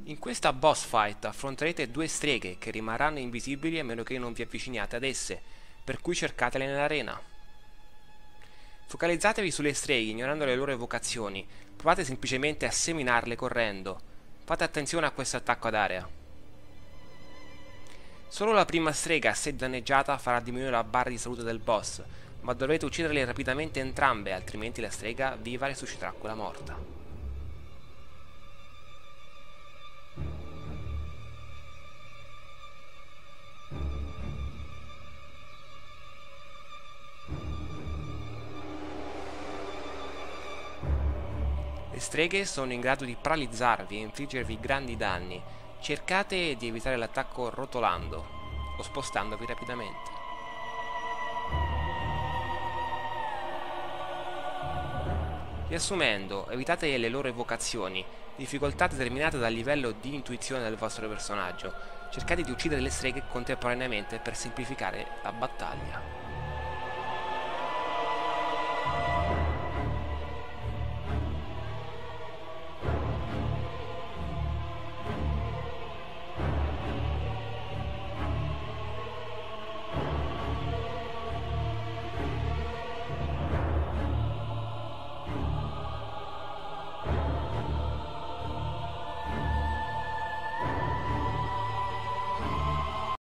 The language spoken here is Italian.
In questa boss fight affronterete due streghe che rimarranno invisibili a meno che non vi avviciniate ad esse, per cui cercatele nell'arena. Focalizzatevi sulle streghe ignorando le loro evocazioni, provate semplicemente a seminarle correndo. Fate attenzione a questo attacco ad area. Solo la prima strega, se danneggiata, farà diminuire la barra di salute del boss, ma dovrete ucciderle rapidamente entrambe, altrimenti la strega viva risusciterà quella morta. Le streghe sono in grado di paralizzarvi e infliggervi grandi danni. Cercate di evitare l'attacco rotolando o spostandovi rapidamente. Riassumendo, evitate le loro evocazioni, difficoltà determinate dal livello di intuizione del vostro personaggio. Cercate di uccidere le streghe contemporaneamente per semplificare la battaglia.